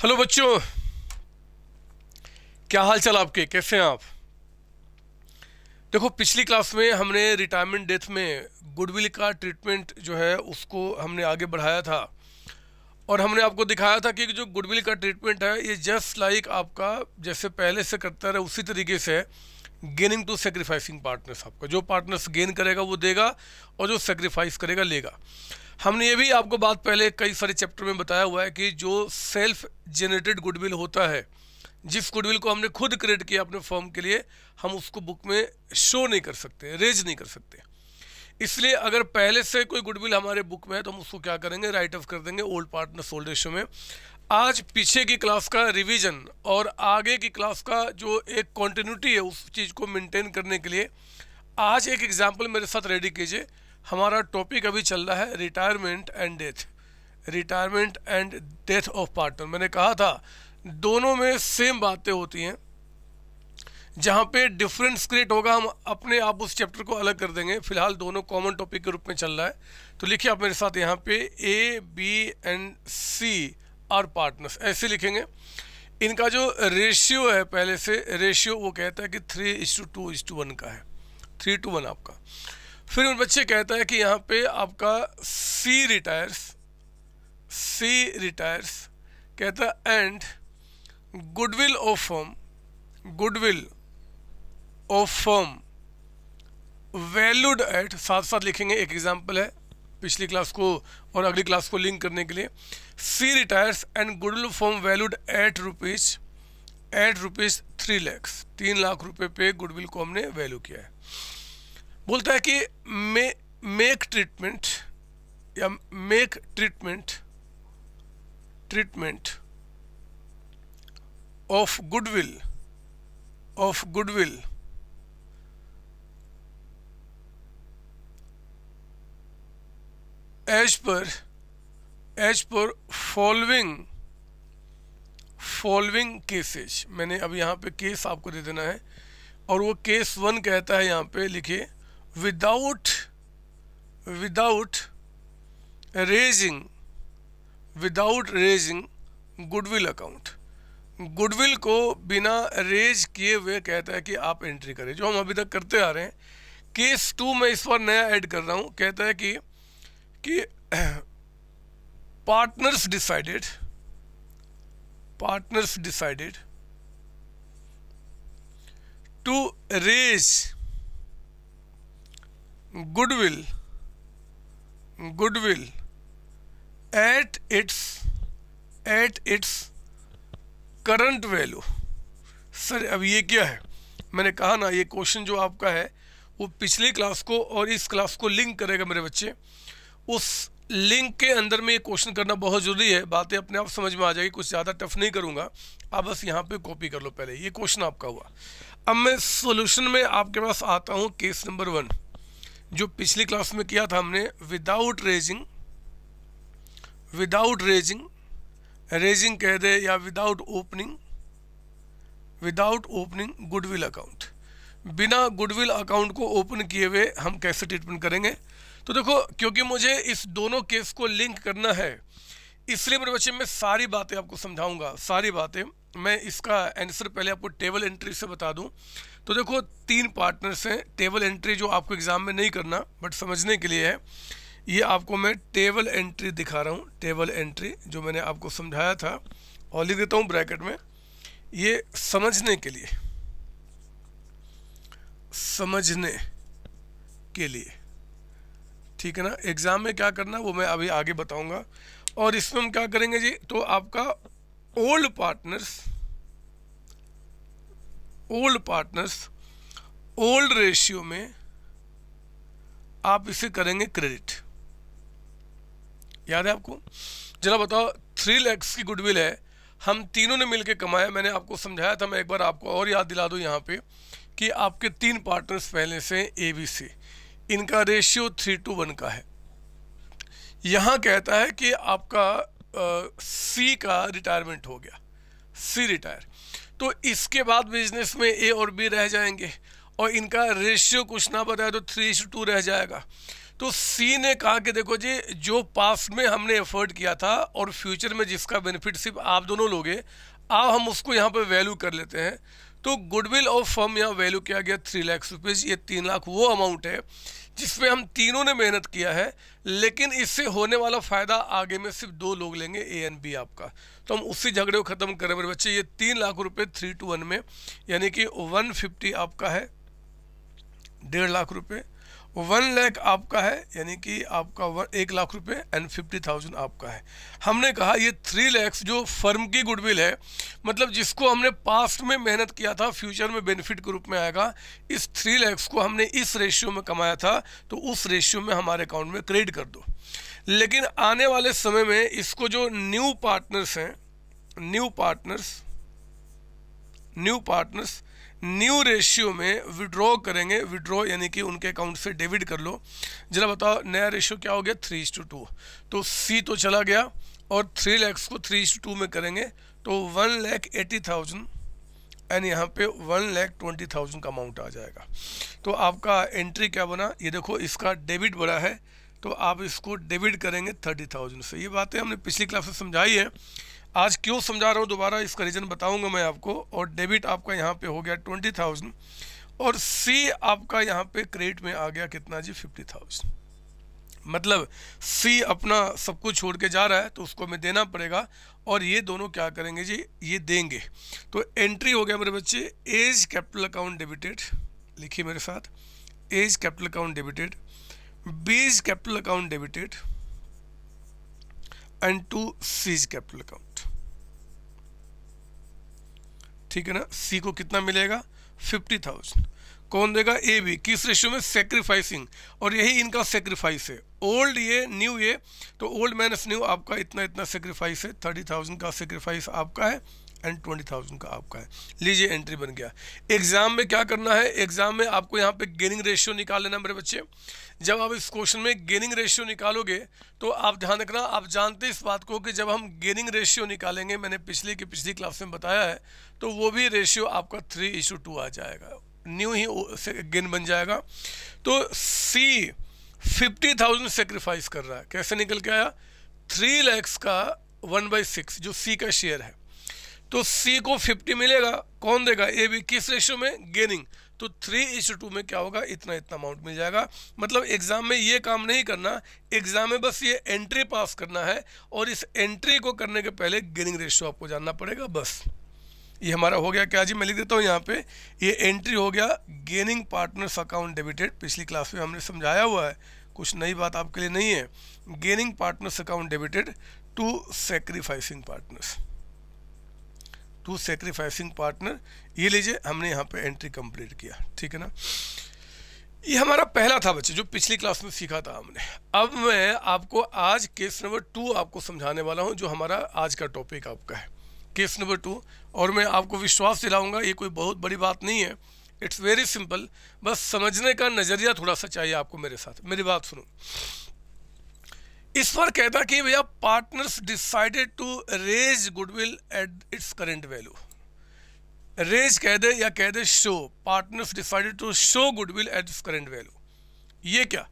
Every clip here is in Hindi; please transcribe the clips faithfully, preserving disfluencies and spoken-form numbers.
हेलो बच्चों, क्या हाल चाल आपके, कैसे हैं आप? देखो, पिछली क्लास में हमने रिटायरमेंट डेथ में गुडविल का ट्रीटमेंट जो है उसको हमने आगे बढ़ाया था और हमने आपको दिखाया था कि जो गुडविल का ट्रीटमेंट है ये जस्ट लाइक आपका जैसे पहले से करता रहे उसी तरीके से गेनिंग टू सेक्रीफाइसिंग पार्टनर्स। आपका जो पार्टनर्स गेन करेगा वो देगा और जो सेक्रीफाइस करेगा लेगा। हमने ये भी आपको बात पहले कई सारे चैप्टर में बताया हुआ है कि जो सेल्फ जनरेटेड गुडविल होता है, जिस गुडविल को हमने खुद क्रिएट किया अपने फर्म के लिए, हम उसको बुक में शो नहीं कर सकते, रेज नहीं कर सकते। इसलिए अगर पहले से कोई गुडविल हमारे बुक में है तो हम उसको क्या करेंगे, राइट ऑफ कर देंगे ओल्ड पार्टनर्स ओल्ड रेशियो में। आज पीछे की क्लास का रिवीजन और आगे की क्लास का जो एक कॉन्टिन्यूटी है उस चीज़ को मेंटेन करने के लिए आज एक एग्जाम्पल मेरे साथ रेडी कीजिए। हमारा टॉपिक अभी चल रहा है retirement and death, retirement and death of partner. मैंने कहा था दोनों में सेम बातें होती हैं, जहाँ पे डिफरेंस क्रिएट होगा हम अपने आप उस चैप्टर को अलग कर देंगे। फिलहाल दोनों कॉमन टॉपिक के रूप में चल रहा है। तो लिखिए आप मेरे साथ यहाँ पे A B and C are partners, ऐसे लिखेंगे। इनका जो रेशियो है पहले से रेशियो वो कहता है कि three is to two is is one one है, थ्री टू वन आपका। फिर उन बच्चे कहता है कि यहाँ पे आपका सी रिटायर्स, सी रिटायर्स कहता है and goodwill of firm, goodwill of firm valued at, साथ साथ लिखेंगे, एक एग्जांपल है पिछली क्लास को और अगली क्लास को लिंक करने के लिए। C retires and goodwill of firm valued at rupees at rupees three lakhs, तीन लाख रुपए पे गुडविल को हमने वैल्यू किया है। बोलता है कि मे मेक ट्रीटमेंट या make treatment treatment of goodwill of goodwill as per as per following following cases. मैंने अब यहाँ पे केस आपको दे देना है और वो केस वन कहता है, यहाँ पे लिखिए, without without raising without raising goodwill account. Goodwill को बिना रेज किए हुए कहता है कि आप एंट्री करें, जो हम अभी तक करते आ रहे हैं। केस टू में इस बार नया ऐड कर रहा हूँ, कहता है कि कि partners decided partners decided to raise goodwill goodwill at its at its current value. Sir अब ये क्या है? मैंने कहा ना ये क्वेश्चन जो आपका है वो पिछली क्लास को और इस क्लास को लिंक करेगा मेरे बच्चे। उस लिंक के अंदर में ये क्वेश्चन करना बहुत ज़रूरी है, बातें अपने आप समझ में आ जाएगी, कुछ ज़्यादा टफ नहीं करूँगा। आप बस यहाँ पे कॉपी कर लो, पहले ये क्वेश्चन आपका हुआ। अब मैं सॉल्यूशन में आपके पास आता हूँ। केस नंबर वन जो पिछली क्लास में किया था हमने, without raising without raising raising कह दे या without opening without opening goodwill account. बिना गुडविल अकाउंट को ओपन किए हुए हम कैसे ट्रीटमेंट करेंगे? तो देखो, क्योंकि मुझे इस दोनों केस को लिंक करना है इसलिए मेरे बच्चे मैं सारी बातें आपको समझाऊंगा, सारी बातें। मैं इसका आंसर पहले आपको टेबल एंट्री से बता दूं। तो देखो, तीन पार्टनर्स हैं। टेबल एंट्री जो आपको एग्जाम में नहीं करना बट समझने के लिए है, ये आपको मैं टेबल एंट्री दिखा रहा हूँ। टेबल एंट्री जो मैंने आपको समझाया था और लिख देता हूँ ब्रैकेट में, ये समझने के लिए समझने के लिए ठीक है ना। एग्जाम में क्या करना वो मैं अभी आगे बताऊंगा। और इसमें हम क्या करेंगे जी, तो आपका old partners old partners old ratio में आप इसे करेंगे क्रेडिट। याद है आपको? जरा बताओ, थ्री लैक्स की गुडविल है, हम तीनों ने मिलकर कमाया। मैंने आपको समझाया था, मैं एक बार आपको और याद दिला दूं यहाँ पे कि आपके तीन पार्टनर्स पहले से ए बी सी, इनका ratio three two one one है। यहाँ कहता है कि आपका सी का रिटायरमेंट हो गया, सी रिटायर, तो इसके बाद बिजनेस में ए और बी रह जाएंगे और इनका रेशियो कुछ ना बताया तो थ्री टू टू रह जाएगा। तो सी ने कहा कि देखो जी, जो पास्ट में हमने एफर्ट किया था और फ्यूचर में जिसका बेनिफिट सिर्फ आप दोनों लोगे, आओ हम उसको यहाँ पे वैल्यू कर लेते हैं। तो गुडविल ऑफ फर्म यहाँ वैल्यू किया गया थ्री लाख रुपीज़। ये तीन लाख वो अमाउंट है जिसमें हम तीनों ने मेहनत किया है, लेकिन इससे होने वाला फ़ायदा आगे में सिर्फ दो लोग लेंगे, ए एंड बी आपका। तो हम उसी झगड़े को ख़त्म करें मेरे बच्चे। ये तीन लाख रुपए थ्री टू वन में, यानी कि वन फिफ्टी आपका है, डेढ़ लाख रुपए, वन लाख आपका है, यानी कि आपका वन एक लाख रुपए एंड फिफ्टी थाउजेंड आपका है। हमने कहा ये थ्री लैक्स जो फर्म की गुडविल है, मतलब जिसको हमने पास्ट में मेहनत किया था, फ्यूचर में बेनिफिट के रूप में आएगा, इस थ्री लैक्स को हमने इस रेशियो में कमाया था, तो उस रेशियो में हमारे अकाउंट में क्रेडिट कर दो। लेकिन आने वाले समय में इसको जो न्यू पार्टनर्स हैं, new partners new partners new ratio में विड्रॉ करेंगे। विड्रॉ यानी कि उनके अकाउंट से डेबिट कर लो। जरा बताओ नया रेशियो क्या हो गया, थ्री इज टू टू। तो सी तो चला गया और थ्री लैक्स को थ्री इज टू टू में करेंगे तो one lakh eighty thousand and यहाँ पे वन लैख ट्वेंटी थाउजेंड का अमाउंट आ जाएगा। तो आपका एंट्री क्या बना, ये देखो इसका डेबिट बड़ा है, तो आप इसको डेबिट करेंगे थर्टी थाउजेंड से। ये बातें हमने पिछली क्लास में समझाई है, आज क्यों समझा रहा हूँ दोबारा, इसका रीज़न बताऊंगा मैं आपको। और डेबिट आपका यहाँ पे हो गया ट्वेंटी थाउजेंड और सी आपका यहाँ पे क्रेडिट में आ गया कितना जी, फिफ्टी थाउजेंड। मतलब सी अपना सब कुछ छोड़ के जा रहा है तो उसको हमें देना पड़ेगा, और ये दोनों क्या करेंगे जी, ये देंगे। तो एंट्री हो गया मेरे बच्चे, एज कैपिटल अकाउंट डेबिटेड, लिखिए मेरे साथ, A's capital account debited, B's capital account debited and to C's capital account. ठीक है ना। सी को कितना मिलेगा, फिफ्टी थाउजेंड। कौन देगा, ए बी। किस रेशियो में, सेक्रीफाइसिंग, और यही इनका सेक्रीफाइस है। ओल्ड ये, न्यू ये, तो ओल्ड माइनस न्यू आपका इतना इतना सेक्रीफाइस है, थर्टी थाउजेंड का सेक्रीफाइस आपका है एंड ट्वेंटी थाउजेंड का आपका है। लीजिए एंट्री बन गया। एग्जाम में क्या करना है, एग्जाम में आपको यहाँ पे गेनिंग रेशियो निकाल लेना मेरे बच्चे। जब आप इस क्वेश्चन में गेनिंग रेशियो निकालोगे तो आप ध्यान रखना, आप जानते हैं इस बात को कि जब हम गेनिंग रेशियो निकालेंगे, मैंने पिछली की पिछली क्लास में बताया है, तो वो भी रेशियो आपका थ्री इशू टू आ जाएगा, न्यू ही गेन बन जाएगा। तो सी फिफ्टी थाउजेंड सेक्रीफाइस कर रहा है, कैसे निकल के आया, थ्री लैक्स का वन बाई सिक्स जो सी का शेयर है, तो सी को फिफ्टी मिलेगा, कौन देगा, ए बी। किस रेशियो में, गेनिंग, तो थ्री इस टू में क्या होगा, इतना इतना अमाउंट मिल जाएगा। मतलब एग्जाम में ये काम नहीं करना, एग्जाम में बस ये एंट्री पास करना है, और इस एंट्री को करने के पहले गेनिंग रेशियो आपको जानना पड़ेगा, बस। ये हमारा हो गया क्या जी, मैं लिख देता हूँ यहाँ पे, ये एंट्री हो गया गेनिंग पार्टनर्स अकाउंट डेबिटेड। पिछली क्लास में हमने समझाया हुआ है, कुछ नई बात आपके लिए नहीं है। Gaining partners account debited to sacrificing partners, to sacrificing partner. ये लीजिए, हमने यहाँ पे एंट्री कंप्लीट किया। ठीक है ना। ये हमारा पहला था बच्चे, जो पिछली क्लास में सीखा था हमने। अब मैं आपको आज केस नंबर टू आपको समझाने वाला हूँ, जो हमारा आज का टॉपिक आपका है, केस नंबर टू। और मैं आपको विश्वास दिलाऊंगा, ये कोई बहुत बड़ी बात नहीं है, इट्स वेरी सिंपल। बस समझने का नज़रिया थोड़ा सा चाहिए आपको मेरे साथ। मेरी बात सुनो। इस पर कहता कि भैया partners decided to raise goodwill at its current value. Raise कह दे या कह दे show, partners decided to show goodwill at its current value. ये क्या,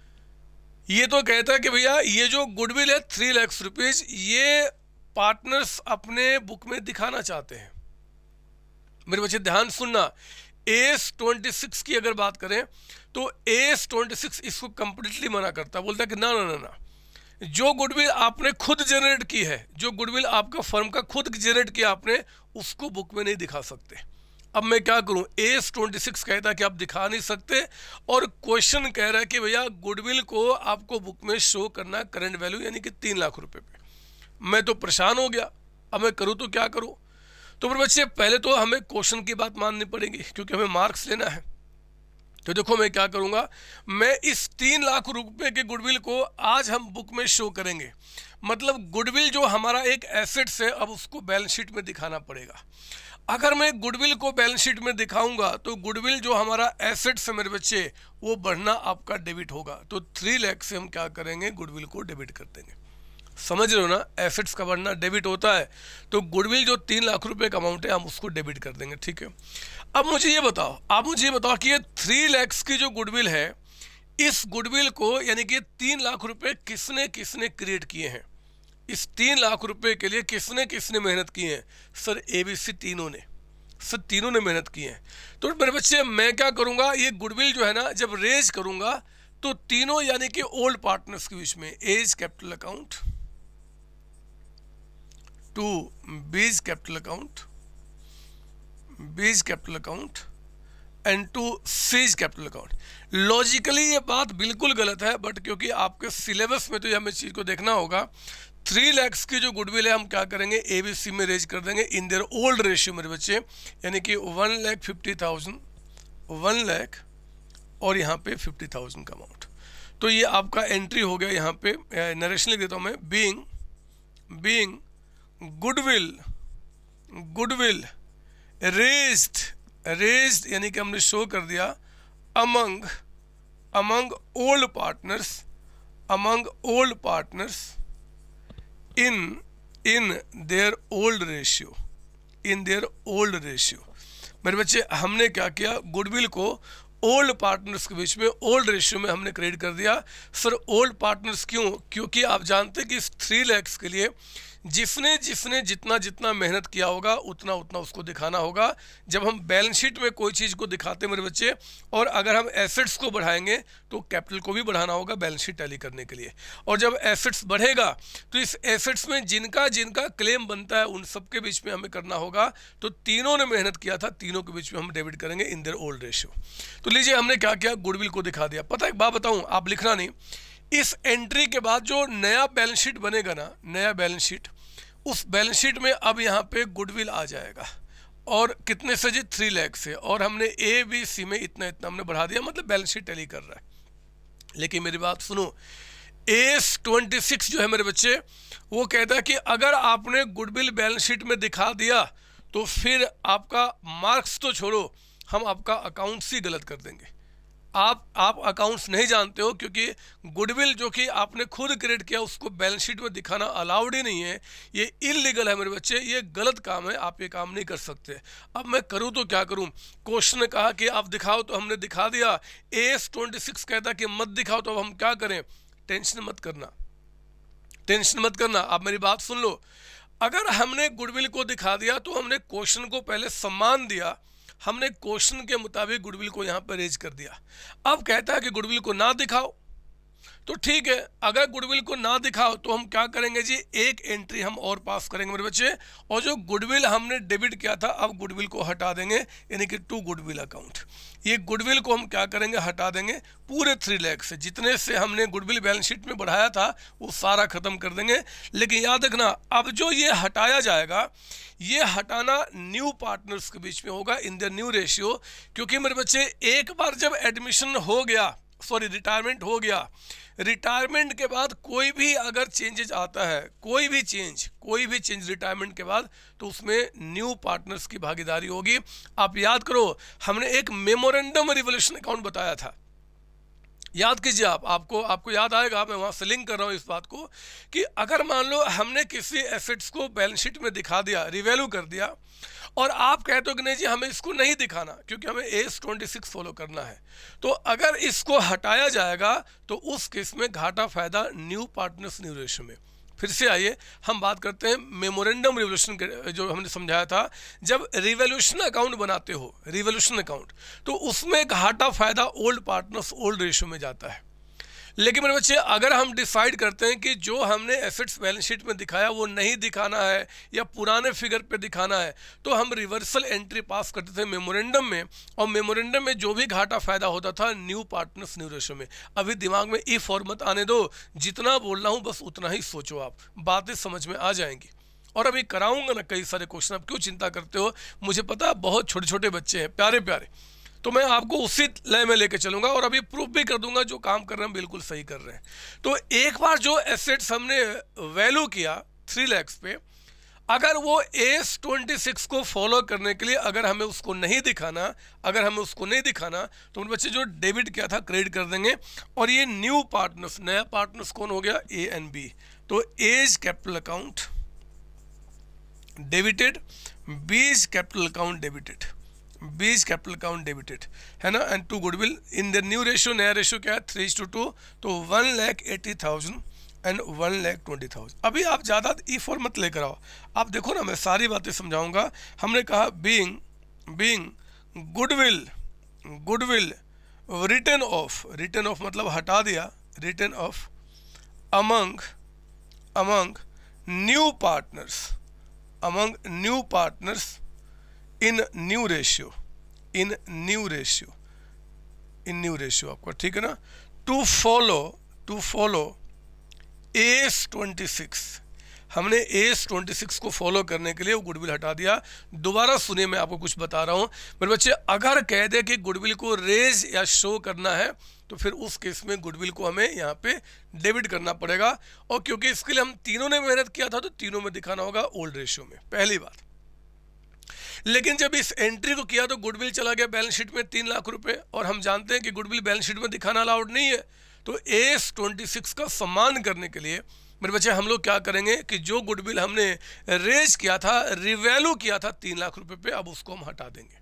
ये तो कहता है कि भैया ये जो गुडविल है थ्री लाख रुपीज, ये पार्टनर्स अपने बुक में दिखाना चाहते हैं। मेरे बच्चे ध्यान सुनना, एस ट्वेंटी सिक्स की अगर बात करें तो एस ट्वेंटी सिक्स इसको कंप्लीटली मना करता है, बोलता है कि ना ना ना ना, जो गुडविल आपने खुद जनरेट की है, जो गुडविल आपका फर्म का खुद जनरेट किया आपने, उसको बुक में नहीं दिखा सकते। अब मैं क्या करूं, एस ट्वेंटी सिक्स कहता है कि आप दिखा नहीं सकते, और क्वेश्चन कह रहा है कि भैया गुडविल को आपको बुक में शो करना करंट वैल्यू यानी कि तीन लाख रुपए पे। मैं तो परेशान हो गया, अब मैं करूं तो क्या करूं। तो मेरे बच्चे पहले तो हमें क्वेश्चन की बात माननी पड़ेगी, क्योंकि हमें मार्क्स लेना है। तो देखो मैं क्या करूंगा, मैं इस तीन लाख रुपए के गुडविल को आज हम बुक में शो करेंगे। मतलब गुडविल जो हमारा एक एसेट्स है, अब उसको बैलेंस शीट में दिखाना पड़ेगा। अगर मैं गुडविल को बैलेंस शीट में दिखाऊंगा तो गुडविल जो हमारा एसेट्स है मेरे बच्चे, वो बढ़ना आपका डेबिट होगा। तो थ्री लाख से हम क्या करेंगे, गुडविल को डेबिट कर देंगे। समझ रहे हो ना, एसेट्स का बढ़ना डेबिट होता है, तो गुडविल जो तीन लाख रुपए का अमाउंट है हम उसको डेबिट कर देंगे। ठीक है। अब मुझे ये बताओ, आप मुझे ये बताओ कि ये थ्री लैक्स की जो गुडविल है, इस गुडविल को यानी कि तीन लाख रुपए किसने किसने क्रिएट किए हैं, इस तीन लाख रुपए के लिए किसने किसने मेहनत की है? सर एबीसी तीनों ने, सर तीनों ने मेहनत की है। तो मेरे बच्चे मैं क्या करूंगा, ये गुडविल जो है ना जब रेज करूंगा तो तीनों यानी कि ओल्ड पार्टनर्स के बीच में A's capital account to B's capital account, B's capital account and to C's capital account. Logically ये बात बिल्कुल गलत है, बट क्योंकि आपके सिलेबस में तो ये हमें चीज़ को देखना होगा। थ्री लैक्स की जो गुडविल है हम क्या करेंगे, एबीसी में रेज कर देंगे इन देयर ओल्ड रेशियो मेरे बच्चे, यानी कि one lakh fifty thousand, one lakh और यहाँ पे फिफ्टी थाउजेंड का अमाउंट। तो ये आपका एंट्री हो गया। यहाँ पे नरेशन लिख देता हूँ मैं, being being goodwill goodwill raised raised यानी कि हमने शो कर दिया among among old partners among old partners in in their old ratio in their old ratio. मेरे बच्चे हमने क्या किया, गुडविल को ओल्ड पार्टनर्स के बीच में ओल्ड रेशियो में हमने क्रिएट कर दिया। सर ओल्ड पार्टनर्स क्यों? क्योंकि आप जानते हैं कि इस थ्री लैक्स के लिए जिसने जिसने जितना जितना मेहनत किया होगा उतना उतना उसको दिखाना होगा। जब हम बैलेंस शीट में कोई चीज़ को दिखाते हैं मेरे बच्चे, और अगर हम एसेट्स को बढ़ाएंगे तो कैपिटल को भी बढ़ाना होगा बैलेंस शीट टैली करने के लिए। और जब एसेट्स बढ़ेगा तो इस एसेट्स में जिनका जिनका क्लेम बनता है उन सब के बीच में हमें करना होगा। तो तीनों ने मेहनत किया था, तीनों के बीच में हम डेबिट करेंगे इन देयर ओल्ड रेशियो। तो लीजिए हमने क्या किया, गुडविल को दिखा दिया। पता है एक बात बताऊँ, आप लिखना नहीं, इस एंट्री के बाद जो नया बैलेंस शीट बनेगा ना, नया बैलेंस शीट, उस बैलेंस शीट में अब यहाँ पे गुडविल आ जाएगा। और कितने से जी, थ्री लैख से, और हमने ए बी सी में इतना इतना हमने बढ़ा दिया, मतलब बैलेंस शीट टैली कर रहा है। लेकिन मेरी बात सुनो, एस ट्वेंटी सिक्स जो है मेरे बच्चे, वो कहता है कि अगर आपने गुडविल बैलेंस शीट में दिखा दिया तो फिर आपका मार्क्स तो छोड़ो, हम आपका अकाउंट्स ही गलत कर देंगे। आप आप अकाउंट्स नहीं जानते हो, क्योंकि गुडविल जो कि आपने खुद क्रिएट किया उसको बैलेंस शीट में दिखाना अलाउड ही नहीं है। ये इलीगल है मेरे बच्चे, ये गलत काम है, आप ये काम नहीं कर सकते। अब मैं करूँ तो क्या करूँ? क्वेश्चन ने कहा कि आप दिखाओ, तो हमने दिखा दिया। एस ट्वेंटी सिक्स कहता कि मत दिखाओ, तो अब हम क्या करें? टेंशन मत करना, टेंशन मत करना। आप मेरी बात सुन लो, अगर हमने गुडविल को दिखा दिया तो हमने क्वेश्चन को पहले सम्मान दिया, हमने क्वेश्चन के मुताबिक गुडविल को यहाँ पर रेज कर दिया। अब कहता है कि गुडविल को ना दिखाओ, तो ठीक है, अगर गुडविल को ना दिखाओ तो हम क्या करेंगे जी, एक एंट्री हम और पास करेंगे मेरे बच्चे, और जो गुडविल हमने डेबिट किया था अब गुडविल को हटा देंगे, यानी कि टू गुडविल अकाउंट। ये गुडविल को हम क्या करेंगे, हटा देंगे पूरे थ्री लैख से, जितने से हमने गुडविल बैलेंस शीट में बढ़ाया था वो सारा खत्म कर देंगे। लेकिन याद रखना, अब जो ये हटाया जाएगा, ये हटाना न्यू पार्टनर्स के बीच में होगा इन द न्यू रेशियो। क्योंकि मेरे बच्चे एक बार जब एडमिशन हो गया, सॉरी रिटायरमेंट हो गया, रिटायरमेंट के बाद कोई भी अगर चेंजेज आता है, कोई भी चेंज कोई भी चेंज रिटायरमेंट के बाद, तो उसमें न्यू पार्टनर्स की भागीदारी होगी। आप याद करो, हमने एक मेमोरेंडम रिवोल्यूशन अकाउंट बताया था, याद कीजिए आप, आपको आपको याद आएगा। मैं वहाँ से लिंक कर रहा हूँ इस बात को कि अगर मान लो हमने किसी एसेट्स को बैलेंस शीट में दिखा दिया, रिवैल्यू कर दिया, और आप कहते हो कि नहीं जी हमें इसको नहीं दिखाना क्योंकि हमें एस ट्वेंटी सिक्स फॉलो करना है, तो अगर इसको हटाया जाएगा तो उस केस में घाटा फायदा न्यू पार्टनर्स न्यू रेशियो में। फिर से आइए हम बात करते हैं मेमोरेंडम रिवोल्यूशन के, जो हमने समझाया था। जब रिवोल्यूशन अकाउंट बनाते हो, रिवोल्यूशन अकाउंट, तो उसमें घाटा फायदा ओल्ड पार्टनर्स ओल्ड रेशियो में जाता है। लेकिन मेरे बच्चे अगर हम डिसाइड करते हैं कि जो हमने एसेट्स बैलेंस शीट में दिखाया वो नहीं दिखाना है या पुराने फिगर पे दिखाना है, तो हम रिवर्सल एंट्री पास करते थे मेमोरेंडम में, और मेमोरेंडम में जो भी घाटा फायदा होता था न्यू पार्टनर्स न्यू रेशियो में। अभी दिमाग में ई फॉर मत आने दो, जितना बोल रहा हूँ बस उतना ही सोचो, आप बातें समझ में आ जाएंगी। और अभी कराऊंगा ना कई सारे क्वेश्चन, आप क्यों चिंता करते हो? मुझे पता है बहुत छोटे छोटे बच्चे हैं, प्यारे प्यारे, तो मैं आपको उसी लय में लेके चलूंगा और अभी प्रूफ भी कर दूंगा जो काम कर रहे हैं बिल्कुल सही कर रहे हैं। तो एक बार जो एसेट्स हमने वैल्यू किया थ्री लैक्स पे, अगर वो एस ट्वेंटी सिक्स को फॉलो करने के लिए अगर हमें उसको नहीं दिखाना अगर हमें उसको नहीं दिखाना तो उन बच्चे जो डेबिट किया था क्रेडिट कर देंगे। और ये न्यू पार्टनर्स, नया पार्टनर्स कौन हो गया? A and B. तो A's capital account debited, B's capital account debited, B is capital account debited, है ना, and to goodwill in the new ratio, नया रेशियो क्या है थ्री इज टू टू, तो one lakh eighty thousand and one lakh twenty thousand. अभी आप ज़्यादा ई फोर मत लेकर आओ, आप देखो ना मैं सारी बातें समझाऊंगा। हमने कहा being being goodwill goodwill written off, written off मतलब हटा दिया, written off among among new partners, among new partners in new ratio, in new ratio, in new ratio आपका, ठीक है ना। To follow to follow S twenty six, हमने एस ट्वेंटी सिक्स को फॉलो करने के लिए वो गुडविल हटा दिया। दोबारा सुनिए, मैं आपको कुछ बता रहा हूँ मेरे बच्चे, अगर कह दे कि गुडविल को रेज या शो करना है तो फिर उस केस में गुडविल को हमें यहाँ पे डेबिट करना पड़ेगा, और क्योंकि इसके लिए हम तीनों ने मेहनत किया था तो तीनों में दिखाना होगा ओल्ड रेशियो में, पहली बात। लेकिन जब इस एंट्री को किया तो गुडविल चला गया बैलेंस शीट में तीन लाख रुपए, और हम जानते हैं कि गुडविल बैलेंस शीट में दिखाना अलाउड नहीं है। तो एस ट्वेंटी सिक्स का सम्मान करने के लिए मेरे बच्चे हम लोग क्या करेंगे कि जो गुडविल हमने रेज किया था, रिवैल्यू किया था तीन लाख रुपए पे, अब उसको हम हटा देंगे।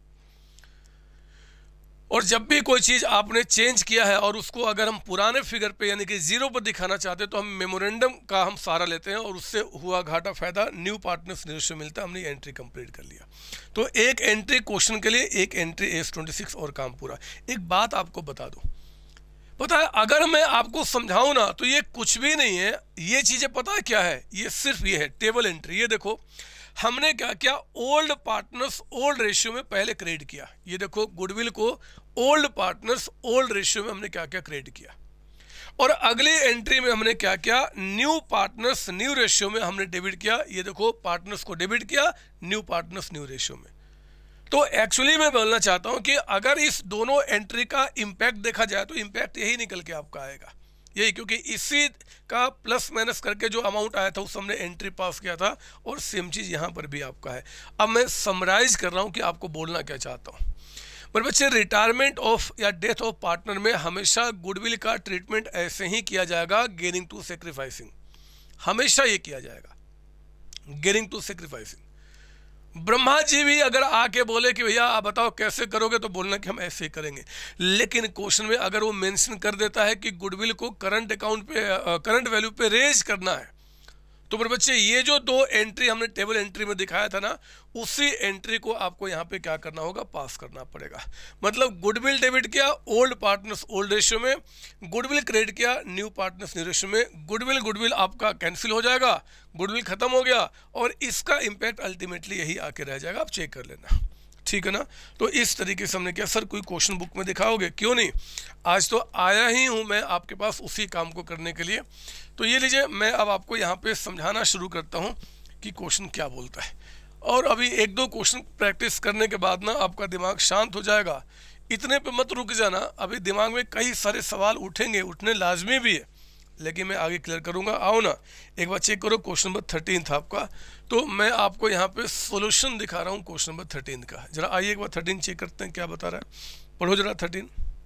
और जब भी कोई चीज़ आपने चेंज किया है और उसको अगर हम पुराने फिगर पे यानी कि जीरो पर दिखाना चाहते हैं तो हम मेमोरेंडम का हम सारा लेते हैं और उससे हुआ घाटा फायदा न्यू पार्टनर्स रेशियो मिलता है। हमने एंट्री कंप्लीट कर लिया। तो एक एंट्री क्वेश्चन के लिए, एक एंट्री एस ट्वेंटी सिक्स और काम पूरा। एक बात आपको बता दूं, पता है अगर मैं आपको समझाऊं ना तो ये कुछ भी नहीं है, ये चीज़ें पता है क्या है, ये सिर्फ ये है टेबल एंट्री। ये देखो हमने क्या किया, ओल्ड पार्टनर्स ओल्ड रेशियो में पहले क्रिएट किया। ये देखो गुडविल को ओल्ड पार्टनर्स ओल्ड रेशियो में हमने क्या क्या क्रिएट किया, और अगली एंट्री में हमने क्या किया, न्यू पार्टनर्स न्यू रेशियो में हमने डेबिट किया। ये देखो पार्टनर्स को डेबिट किया न्यू पार्टनर्स न्यू रेशियो में। तो एक्चुअली मैं बोलना चाहता हूं कि अगर इस दोनों एंट्री का इंपैक्ट देखा जाए तो इंपैक्ट यही निकल के आपका आएगा, यही, क्योंकि इसी का प्लस माइनस करके जो अमाउंट आया था उस हमने एंट्री पास किया था, और सेम चीज़ यहाँ पर भी आपका है। अब मैं समराइज कर रहा हूँ कि आपको बोलना क्या चाहता हूँ। पर बच्चे रिटायरमेंट ऑफ या डेथ ऑफ पार्टनर में हमेशा गुडविल का ट्रीटमेंट ऐसे ही किया जाएगा, गेनिंग टू सेक्रीफाइसिंग, हमेशा ये किया जाएगा, gaining to sacrificing. Brahma ji भी अगर आके बोले कि भैया आप बताओ कैसे करोगे, तो बोलना कि हम ऐसे ही करेंगे। लेकिन क्वेश्चन में अगर वो मेंशन कर देता है कि गुडविल को करंट अकाउंट पे, करंट वैल्यू पे रेज करना है, तो मेरे बच्चे ये जो दो एंट्री हमने टेबल एंट्री में दिखाया था ना, उसी एंट्री को आपको यहाँ पे क्या करना होगा, पास करना पड़ेगा। मतलब गुडविल डेबिट किया ओल्ड पार्टनर्स ओल्ड रेशियो में, गुडविल क्रेडिट किया न्यू पार्टनर्स न्यू रेशियो में। गुडविल गुडविल आपका कैंसिल हो जाएगा, गुडविल खत्म हो गया, और इसका इंपैक्ट अल्टीमेटली यही आके रह जाएगा। आप चेक कर लेना, ठीक है ना। तो इस तरीके से हमने किया। सर कोई क्वेश्चन बुक में दिखाओगे? क्यों नहीं, आज तो आया ही हूँ मैं आपके पास उसी काम को करने के लिए। तो ये लीजिए, मैं अब आपको यहाँ पे समझाना शुरू करता हूँ कि क्वेश्चन क्या बोलता है, और अभी एक दो क्वेश्चन प्रैक्टिस करने के बाद ना आपका दिमाग शांत हो जाएगा। इतने पे मत रुक जाना, अभी दिमाग में कई सारे सवाल उठेंगे, उठने लाजमी भी है, लेकिन मैं आगे क्लियर करूँगा। आओ ना एक बार चेक करो, क्वेश्चन नंबर थर्टीन था आपका। तो मैं आपको यहाँ पे सॉल्यूशन दिखा रहा हूँ क्वेश्चन नंबर थर्टीन का। जरा आइए एक बार थर्टीन चेक करते हैं क्या बता रहा है, पढ़ो जरा thirteen.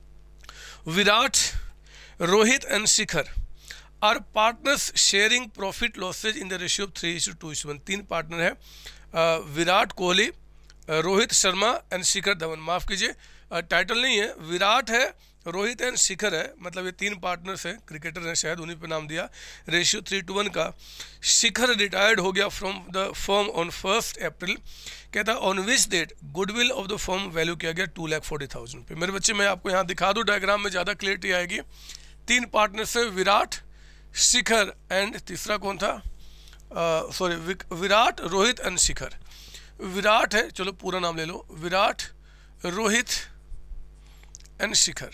Virat, Rohit and Shikhar are partners sharing profit losses in the ratio of three is to two two is. To partner है, विराट कोहली, रोहित शर्मा एंड शिखर धवन। माफ़ कीजिए, टाइटल नहीं है, विराट है, रोहित एंड शिखर है, मतलब ये तीन पार्टनर्स हैं, क्रिकेटर हैं शायद, उन्हीं पे नाम दिया। रेशियो थ्री टू वन का। शिखर रिटायर्ड हो गया from the firm on first April. कहता है on which date goodwill of the firm value किया गया टू लैख फोर्टी थाउजेंड पे। मेरे बच्चे मैं आपको यहाँ दिखा दूँ डायग्राम में, ज़्यादा क्लियरिटी आएगी। तीन पार्टनर्स हैं, विराट, शिखर एंड तीसरा कौन था, सॉरी विराट, रोहित एंड शिखर। विराट है, चलो पूरा नाम ले लो, विराट, रोहित एंड शिखर,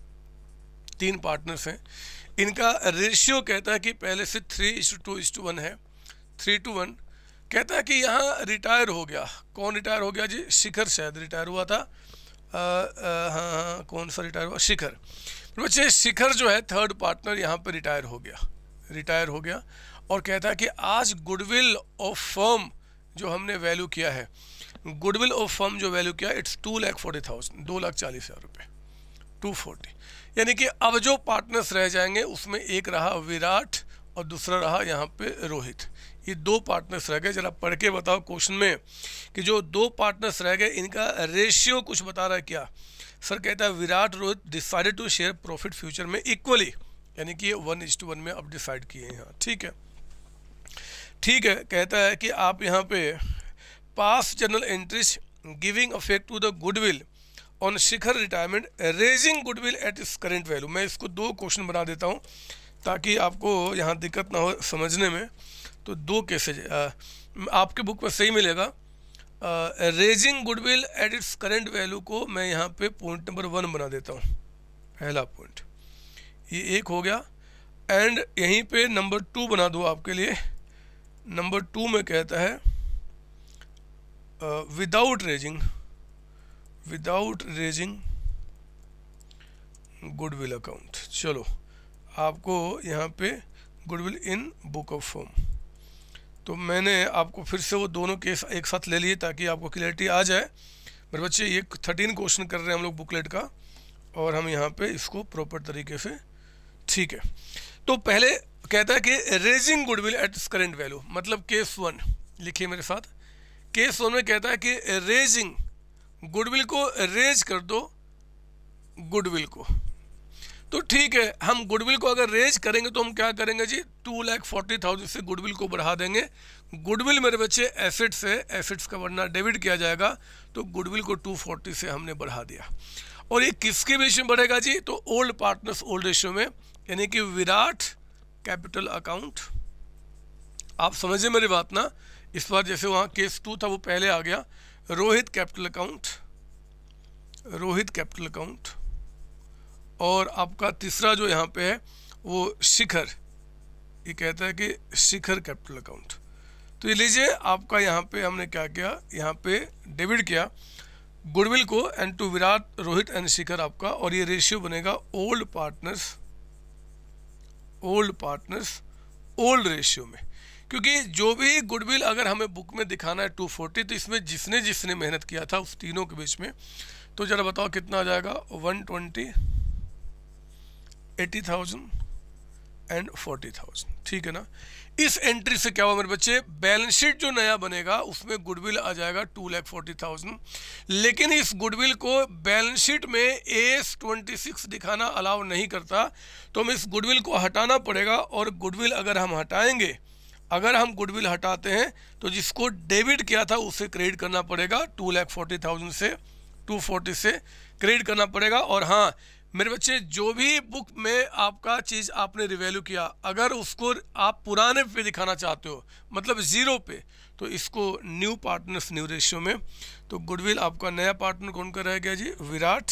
तीन पार्टनर्स हैं। इनका रेशियो कहता है कि पहले से three is to two is is to one, three two one. कहता है कि यहाँ रिटायर हो गया, कौन रिटायर हो गया जी, शिखर शायद रिटायर हुआ था। आ, आ, हाँ हाँ कौन सा रिटायर हुआ, शिखर। बच्चे शिखर जो है थर्ड पार्टनर यहाँ पे रिटायर हो गया, रिटायर हो गया, और कहता है कि आज गुडविल ऑफ फर्म जो हमने वैल्यू किया है, गुडविल ऑफ फर्म जो वैल्यू किया it's two lakh forty thousand, दो लाख चालीस हज़ार रुपये, टू फोर्टी। यानी कि अब जो पार्टनर्स रह जाएंगे उसमें एक रहा विराट और दूसरा रहा यहाँ पे रोहित। ये दो पार्टनर्स रह गए, जरा पढ़ के बताओ क्वेश्चन में कि जो दो पार्टनर्स रह गए इनका रेशियो कुछ बता रहा है क्या? सर कहता है Virat Rohit decided to share profit future में इक्वली, यानी कि वन इज टू वन में अब डिसाइड किए हैं यहाँ। ठीक है ठीक है कहता है कि आप यहाँ पे pass journal entries giving affect to the goodwill on Shikhar retirement raising goodwill at is current value. मैं इसको दो क्वेश्चन बना देता हूँ ताकि आपको यहाँ दिक्कत ना हो समझने में। तो दो कैसे आपके बुक में सही मिलेगा। Raising goodwill at its current value को मैं यहाँ पे पॉइंट नंबर वन बना देता हूँ, पहला पॉइंट ये एक हो गया। एंड यहीं पे नंबर टू बना दो आपके लिए। नंबर टू में कहता है without raising without raising goodwill account. चलो आपको यहाँ पे goodwill in book of form, तो मैंने आपको फिर से वो दोनों केस एक साथ ले लिए ताकि आपको क्लियरिटी आ जाए। मेरे बच्चे ये थर्टीन क्वेश्चन कर रहे हैं हम लोग बुकलेट का, और हम यहाँ पे इसको प्रॉपर तरीके से, ठीक है। तो पहले कहता है कि raising goodwill at current value, मतलब केस वन लिखिए मेरे साथ। केस वन में कहता है कि रेजिंग गुडविल को रेज कर दो गुडविल को। तो ठीक है, हम गुडविल को अगर रेज करेंगे तो हम क्या करेंगे जी, टू लाख फोर्टी थाउजेंड से गुडविल को बढ़ा देंगे। गुडविल मेरे बच्चे एसेट्स है, एसेट्स का बढ़ना डेबिट किया जाएगा, तो गुडविल को टू फोर्टी से हमने बढ़ा दिया। और ये किसके रेशियो में बढ़ेगा जी, तो ओल्ड पार्टनर्स ओल्ड रेशियो में, यानी कि विराट कैपिटल अकाउंट। आप समझे मेरी बात ना। इस बार जैसे वहाँ केस टू था वो पहले आ गया, Rohit capital account, Rohit capital account. और आपका तीसरा जो यहाँ पे है वो शिखर, ये कहता है कि शिखर कैपिटल अकाउंट। तो ये लीजिए आपका यहाँ पे हमने क्या किया, यहाँ पे डेबिट किया गुडविल को and to Virat Rohit and Shikhar आपका, और ये रेशियो बनेगा old partners old partners old ratio में। क्योंकि जो भी गुडविल अगर हमें बुक में दिखाना है टू फोर्टी, तो इसमें जिसने जिसने मेहनत किया था उस तीनों के बीच में, तो जरा बताओ कितना आ जाएगा, one twenty, eighty thousand and forty thousand. ठीक है ना। इस एंट्री से क्या हुआ मेरे बच्चे, बैलेंस शीट जो नया बनेगा उसमें गुडविल आ जाएगा टू लैख फोर्टी थाउजेंड। लेकिन इस गुडविल को बैलेंस शीट में एस ट्वेंटी सिक्स दिखाना अलाउ नहीं करता, तो हमें इस गुडविल को हटाना पड़ेगा। और गुडविल अगर हम हटाएंगे, अगर हम गुडविल हटाते हैं तो जिसको डेबिट किया था उसे क्रेडिट करना पड़ेगा, टू लैख फोर्टी थाउजेंड से टू फोर्टी से क्रेडिट करना पड़ेगा। और हाँ मेरे बच्चे, जो भी बुक में आपका चीज़ आपने रिवैल्यू किया, अगर उसको आप पुराने पे दिखाना चाहते हो, मतलब ज़ीरो पे, तो इसको न्यू पार्टनर्स न्यू रेशियो में। तो गुडविल आपका नया पार्टनर कौन का रह गया जी, Virat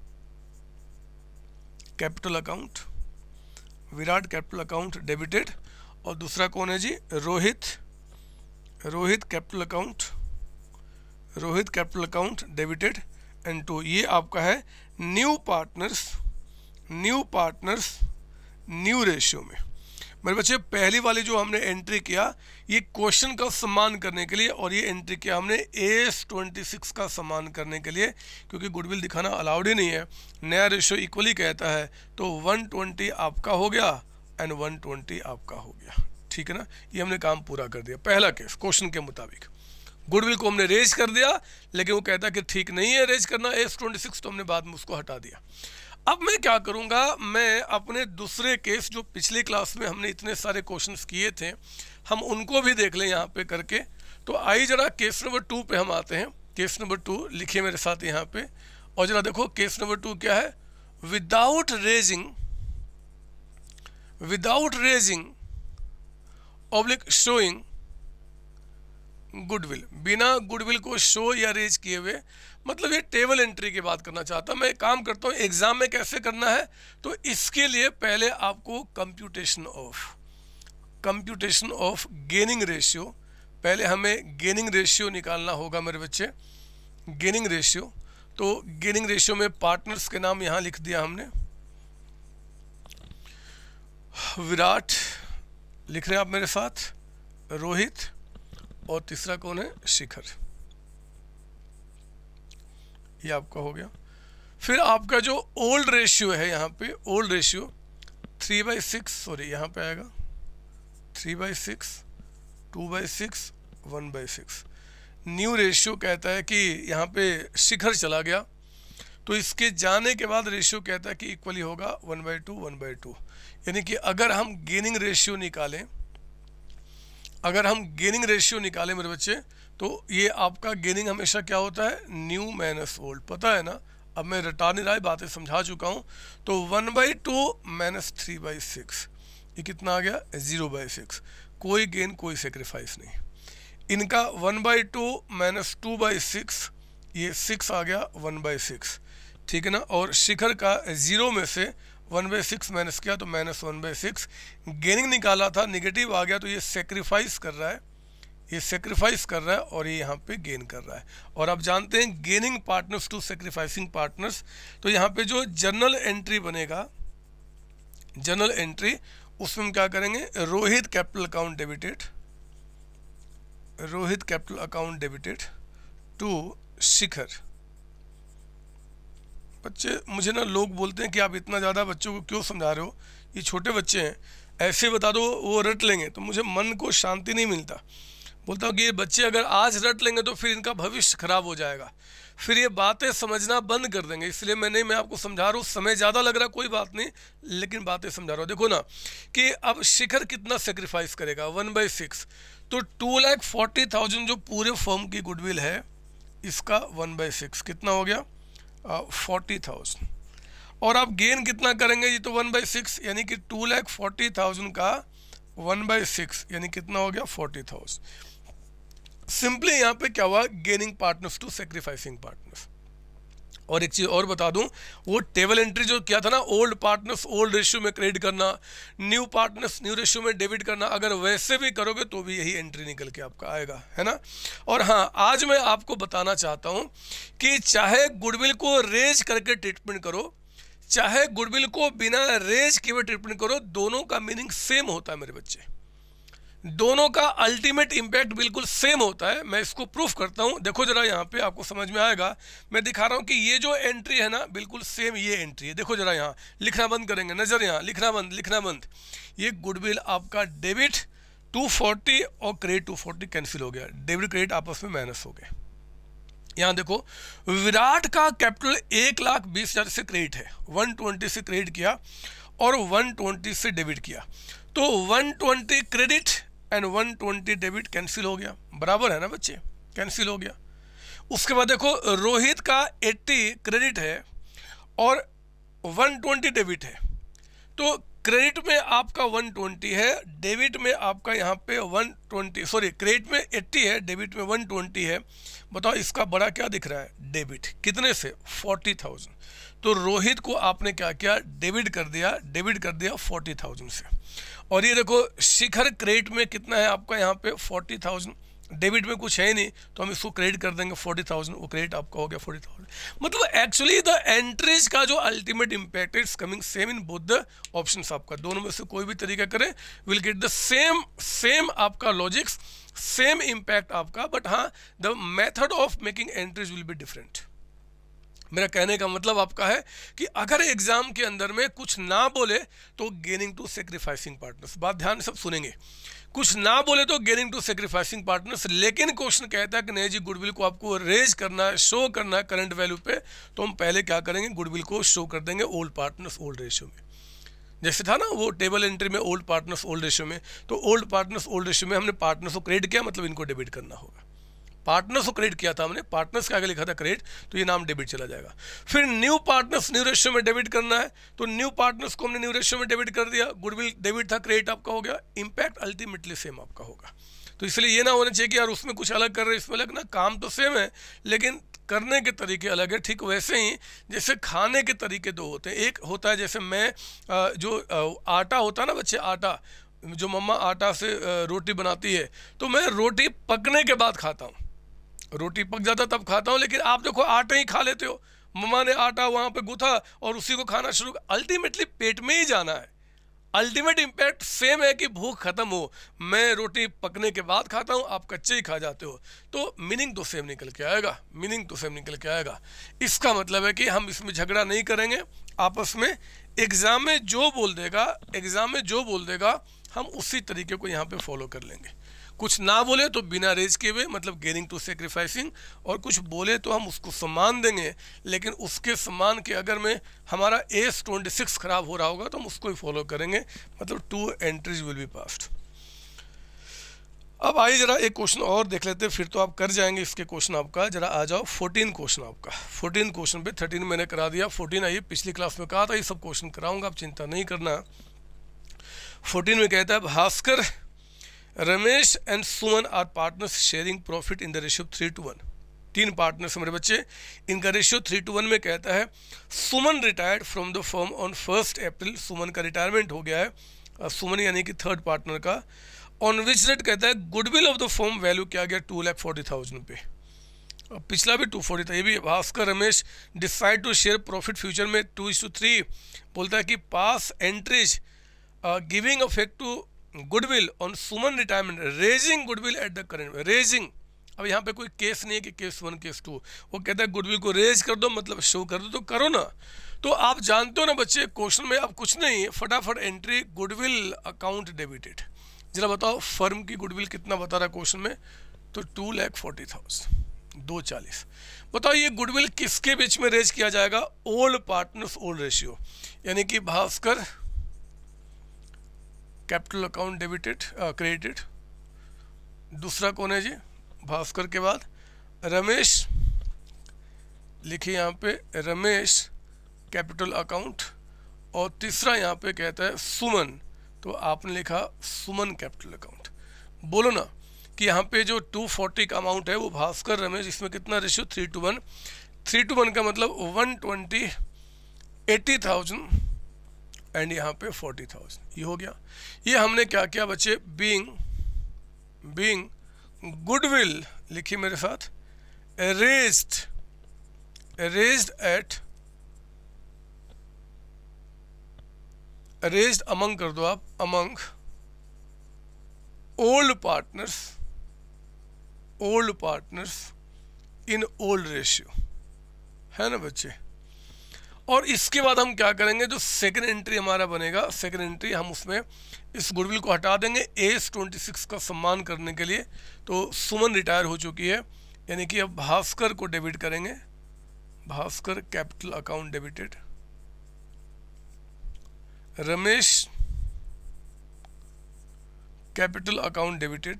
capital account, Virat capital account debited. और दूसरा कौन है जी, Rohit, Rohit capital account, Rohit capital account debited and to, ये आपका है new partners new partners new ratio में। मेरे बच्चे पहली वाली जो हमने एंट्री किया ये क्वेश्चन का सम्मान करने के लिए, और ये एंट्री किया हमने एस ट्वेंटी सिक्स का सम्मान करने के लिए, क्योंकि गुडविल दिखाना अलाउड ही नहीं है, नया रेशियो इक्वली कहता है। तो वन ट्वेंटी आपका हो गया एंड वन ट्वेंटी आपका हो गया। ठीक है ना, ये हमने काम पूरा कर दिया। पहला केस क्वेश्चन के मुताबिक गुडविल को हमने रेज कर दिया, लेकिन वो कहता है कि ठीक नहीं है रेज करना एस ट्वेंटी सिक्स, तो हमने बाद में उसको हटा दिया। अब मैं क्या करूँगा, मैं अपने दूसरे केस जो पिछली क्लास में हमने इतने सारे क्वेश्चंस किए थे, हम उनको भी देख लें यहाँ पे करके। तो आइए जरा केस नंबर टू पे हम आते हैं। केस नंबर टू लिखिए मेरे साथ यहाँ पे, और जरा देखो केस नंबर टू क्या है, without raising without raising oblique showing goodwill, बिना गुडविल को शो या रेज किए हुए, मतलब ये टेबल एंट्री की बात करना चाहता हूँ। मैं एक काम करता हूँ, एग्जाम में कैसे करना है, तो इसके लिए पहले आपको computation of computation of gaining ratio, पहले हमें गेनिंग रेशियो निकालना होगा मेरे बच्चे। गेनिंग रेशियो, तो गेनिंग रेशियो में पार्टनर्स के नाम यहाँ लिख दिया हमने, विराट लिख रहे हैं आप मेरे साथ, रोहित, और तीसरा कौन है, शिखर। ये आपका हो गया। फिर आपका जो ओल्ड रेशियो है यहाँ पे, old ratio three by six, sorry यहाँ पे आएगा three by six two by six, one by six. New ratio कहता है कि यहाँ पे शिखर चला गया, तो इसके जाने के बाद रेशियो कहता है कि इक्वली होगा one by two, one by two. यानी कि अगर हम गेनिंग रेशियो निकालें, अगर हम गेनिंग रेशियो निकालें मेरे बच्चे, तो ये आपका गेनिंग हमेशा क्या होता है, न्यू माइनस ओल्ड, पता है ना। अब मैं रटा नहीं रहा, बातें समझा चुका हूँ। तो one by two minus three by six, ये कितना आ गया, जीरो बाई सिक्स। कोई गेन कोई सेक्रीफाइस नहीं। इनका one by two minus two by six, ये सिक्स आ गया वन बाई सिक्स, ठीक है ना। और शिखर का जीरो में से वन बाई सिक्स माइनस किया तो minus one by six. Gaining निकाला था, निगेटिव आ गया, तो ये सेक्रीफाइस कर रहा है, ये सेक्रीफाइस कर रहा है और ये यहाँ पे गेन कर रहा है। और आप जानते हैं gaining partners to sacrificing partners, तो यहाँ पे जो जर्नल एंट्री बनेगा, जर्नल एंट्री, उसमें हम क्या करेंगे, Rohit capital account debited, Rohit capital account debited to Shikhar. बच्चे मुझे ना लोग बोलते हैं कि आप इतना ज़्यादा बच्चों को क्यों समझा रहे हो, ये छोटे बच्चे हैं, ऐसे बता दो वो रट लेंगे। तो मुझे मन को शांति नहीं मिलता, बोलता हूँ कि ये बच्चे अगर आज रट लेंगे तो फिर इनका भविष्य खराब हो जाएगा, फिर ये बातें समझना बंद कर देंगे। इसलिए मैंने मैं आपको समझा रहा हूँ, समय ज़्यादा लग रहा कोई बात नहीं, लेकिन बातें समझा रहा हूँ। देखो ना कि अब शिखर कितना सेक्रीफाइस करेगा, वन बाई सिक्स, तो टू लाख फोर्टी थाउजेंड जो पूरे फर्म की गुडविल है, इसका वन बाई सिक्स कितना हो गया, फोर्टी थाउजेंड। और आप गेन कितना करेंगे, ये तो वन बाई सिक्स, यानी कि टू लाख फोर्टी थाउजेंड का वन बाई सिक्स यानी कितना हो गया, फोर्टी थाउजेंड। सिंपली यहाँ पे क्या हुआ, gaining partners to sacrificing partners. और एक चीज़ और बता दूं, वो टेबल एंट्री जो किया था ना, ओल्ड पार्टनर्स ओल्ड रेशियो में क्रेडिट करना, न्यू पार्टनर्स न्यू रेशियो में डेबिट करना, अगर वैसे भी करोगे तो भी यही एंट्री निकल के आपका आएगा, है ना। और हाँ, आज मैं आपको बताना चाहता हूँ कि चाहे गुडविल को रेज करके ट्रीटमेंट करो, चाहे गुडविल को बिना रेज किए हुए ट्रीटमेंट करो, दोनों का मीनिंग सेम होता है मेरे बच्चे, दोनों का अल्टीमेट इंपैक्ट बिल्कुल सेम होता है। मैं इसको प्रूफ करता हूं, देखो जरा यहाँ पे आपको समझ में आएगा। मैं दिखा रहा हूं कि ये जो एंट्री है ना, बिल्कुल सेम ये एंट्री है। देखो जरा यहाँ लिखना बंद करेंगे, नजर यहाँ लिखना बंद, लिखना बंद। ये गुडविल आपका डेबिट टू फोर्टी और क्रेडिट टू फोर्टी कैंसिल हो गया, डेबिट क्रेडिट आपस में माइनस हो गए। यहाँ देखो विराट का कैपिटल एक लाख बीस हजार से क्रेडिट है, वन ट्वेंटी से क्रेडिट किया और वन ट्वेंटी से डेबिट किया, तो one twenty credit and one twenty debit cancel हो गया, बराबर है ना बच्चे, कैंसिल हो गया। उसके बाद देखो रोहित का अस्सी क्रेडिट है और वन ट्वेंटी डेबिट है, तो क्रेडिट में आपका वन ट्वेंटी है, डेबिट में आपका यहाँ पे वन ट्वेंटी, सॉरी क्रेडिट में अस्सी है, डेबिट में वन ट्वेंटी है। बताओ इसका बड़ा क्या दिख रहा है, डेबिट, कितने से, फोर्टी थाउजेंड। तो रोहित को आपने क्या किया, डेबिट कर दिया, डेबिट कर दिया फोर्टी थाउजेंड से। और ये देखो शिखर क्रेडिट में कितना है आपका यहाँ पे फोर्टी थाउजेंड, डेबिट में कुछ है नहीं, तो हम इसको क्रेडिट कर देंगे फोर्टी थाउजेंड, वो क्रेडिट आपका हो गया फोर्टी थाउजेंड। मतलब एक्चुअली द एंट्रीज का जो ultimate impact is coming same in both the options. आपका दोनों में से कोई भी तरीका करें, will get the same same आपका लॉजिक्स, सेम इंपैक्ट आपका, बट हाँ the method of making entries will be different. मेरा कहने का मतलब आपका है कि अगर एग्जाम के अंदर में कुछ ना बोले तो गेनिंग टू सेक्रीफाइसिंग पार्टनर्स, बात ध्यान से सब सुनेंगे, कुछ ना बोले तो गेनिंग टू सेक्रीफाइसिंग पार्टनर्स, लेकिन क्वेश्चन कहता है कि नहीं जी गुडविल को आपको रेज करना है, शो करना है करंट वैल्यू पे, तो हम पहले क्या करेंगे, गुडविल को शो कर देंगे ओल्ड पार्टनर्स ओल्ड रेशियो में। जैसे था ना वो टेबल एंट्री में ओल्ड पार्टनर्स ओल्ड रेशियो में, तो ओल्ड पार्टनर्स ओल्ड रेशियो में हमने पार्टनर्स को क्रेडिट किया, मतलब इनको डेबिट करना होगा। पार्टनर्स को क्रेडिट किया था हमने, पार्टनर्स के आगे लिखा था क्रेडिट, तो ये नाम डेबिट चला जाएगा। फिर न्यू पार्टनर्स न्यू रेशियो में डेबिट करना है, तो न्यू पार्टनर्स को हमने न्यू रेशियो में डेबिट कर दिया, गुडविल डेबिट था, क्रेडिट आपका हो गया, इंपैक्ट अल्टीमेटली सेम आपका होगा। तो इसलिए ये ना होना चाहिए कि यार उसमें कुछ अलग कर रहे हैं इसमें अलग, ना काम तो सेम है लेकिन करने के तरीके अलग है। ठीक वैसे ही जैसे खाने के तरीके दो होते हैं, एक होता है जैसे मैं जो आटा होता है ना बच्चे, आटा जो मम्मा आटा से रोटी बनाती है, तो मैं रोटी पकने के बाद खाता हूँ, रोटी पक जाता तब खाता हूँ, लेकिन आप देखो आटा ही खा लेते हो, मम्मा ने आटा वहाँ पे गूथा और उसी को खाना शुरू, अल्टीमेटली पेट में ही जाना है। अल्टीमेट इम्पैक्ट सेम है कि भूख खत्म हो, मैं रोटी पकने के बाद खाता हूँ, आप कच्चे ही खा जाते हो, तो मीनिंग तो सेम निकल के आएगा, मीनिंग तो सेम निकल के आएगा। इसका मतलब है कि हम इसमें झगड़ा नहीं करेंगे आपस में, एग्जाम में जो बोल देगा एग्जाम में जो बोल देगा हम उसी तरीके को यहाँ पे फॉलो कर लेंगे, कुछ ना बोले तो बिना रेज किए हुए, मतलब गेनिंग टू सेक्रीफाइसिंग, और कुछ बोले तो हम उसको सम्मान देंगे, लेकिन उसके सम्मान के अगर में हमारा एस ट्वेंटी सिक्स खराब हो रहा होगा तो हम उसको ही फॉलो करेंगे, मतलब two entries will be passed. अब आइए जरा एक क्वेश्चन और देख लेते हैं, फिर तो आप कर जाएंगे इसके क्वेश्चन आपका। जरा आ जाओ फोर्टीन क्वेश्चन आपका, फोर्टीन क्वेश्चन पे थर्टीन मैंने करा दिया, फोर्टीन आइए, पिछली क्लास में कहा था ये सब क्वेश्चन कराऊंगा, आप चिंता नहीं करना। फोर्टीन में कहता है Bhaskar, Ramesh and Suman are partners sharing profit in the ratio three two one. तीन पार्टनर्स मेरे बच्चे, इनका रेशियो थ्री टू वन में कहता है Suman retired from the firm on first April, Suman का रिटायरमेंट हो गया है, सुमन यानी कि थर्ड पार्टनर का। ऑन विच डेट कहता है goodwill of the firm value क्या गया टू लैख फोर्टी थाउजेंड पे, अब पिछला भी टू फोर्टी था, ये भी। Bhaskar Ramesh decide to share profit future में टू इज टू थ्री, बोलता है कि pass entries giving affect to goodwill on Suman retirement, raising goodwill at the current, raising. अब यहाँ पे कोई केस नहीं है कि केस वन केस टू, वो कहता है गुडविल को रेज कर दो, मतलब शो कर दो, तो करो ना। तो आप जानते हो ना बच्चे, क्वेश्चन में अब कुछ नहीं, फटाफट एंट्री गुडविल अकाउंट डेबिटेड। जरा बताओ फर्म की गुडविल कितना बता रहा है क्वेश्चन में, तो टू लैख फोर्टी थाउजेंड, दो चालीस। बताओ ये गुडविल किसके बीच में रेज किया जाएगा, ओल्ड पार्टनर्स ओल्ड रेशियो, यानी कि Bhaskar capital account debited credited, दूसरा कौन है जी, भास्कर के बाद रमेश, लिखिए यहाँ पे रमेश कैपिटल अकाउंट, और तीसरा यहाँ पे कहता है सुमन, तो आपने लिखा सुमन कैपिटल अकाउंट। बोलो ना कि यहाँ पे जो टू फोर्टी का अमाउंट है वो भास्कर रमेश, इसमें कितना ratio three two one, three two one का मतलब one twenty eighty thousand and यहाँ पे फोर्टी थाउजेंड, ये हो गया। ये हमने क्या किया बच्चे, बीइंग बीइंग गुडविल, लिखिए मेरे साथ, raised raised at raised among कर दो आप, among old partners old partners in old ratio, है ना बच्चे। और इसके बाद हम क्या करेंगे, जो सेकंड एंट्री हमारा बनेगा, सेकंड एंट्री हम उसमें इस गुडविल को हटा देंगे एस ट्वेंटी सिक्स का सम्मान करने के लिए। तो सुमन रिटायर हो चुकी है, यानी कि अब भास्कर को डेबिट करेंगे, Bhaskar capital account debited, Ramesh capital account debited,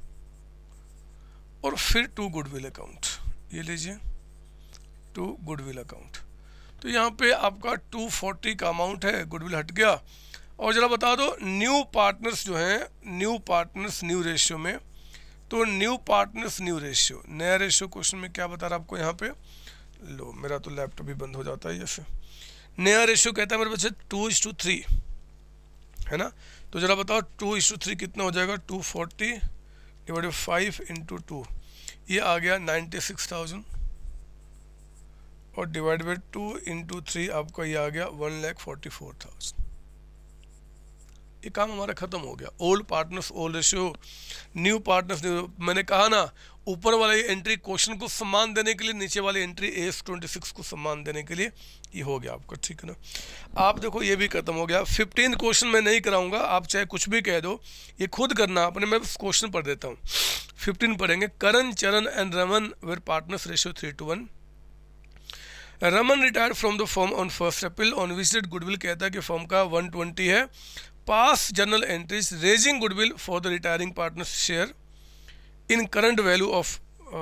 और फिर टू गुडविल अकाउंट, ये लीजिए टू गुडविल अकाउंट। तो यहाँ पे आपका टू फोर्टी का अमाउंट है, गुडविल हट गया। और जरा बता दो न्यू पार्टनर्स जो हैं, न्यू पार्टनर्स न्यू रेशियो में, तो न्यू पार्टनर्स न्यू रेशियो, नया रेशियो क्वेश्चन में क्या बता रहा है आपको यहाँ पे, लो मेरा तो लैपटॉप भी बंद हो जाता है जैसे। नया रेशियो कहता है मेरे बच्चे टू इज टू थ्री, है ना। तो जरा बताओ टू इज टू थ्री कितना हो जाएगा, two forty divide by five into two, ये आ गया नाइन्टी सिक्स थाउजेंड, और divide by two into three आपका ये आ गया one lakh forty four thousand. ये काम हमारा खत्म हो गया। Old partners old ratio, new partners new, मैंने कहा ना ऊपर वाले एंट्री क्वेश्चन को सम्मान देने के लिए, नीचे वाली एंट्री एस ट्वेंटी सिक्स को सम्मान देने के लिए, ये हो गया आपका, ठीक है ना। आप देखो ये भी खत्म हो गया। फिफ्टीन क्वेश्चन मैं नहीं कराऊंगा, आप चाहे कुछ भी कह दो, ये खुद करना आपने, मैं क्वेश्चन पढ़ देता हूँ। फिफ्टीन पढ़ेंगे, Karan Charan and Raman were partners ratio three two one. Raman retired from the firm on first April, on which date goodwill कहता है कि फर्म का वन ट्वेंटी है। Pass journal entries raising goodwill for the retiring partners share in current value of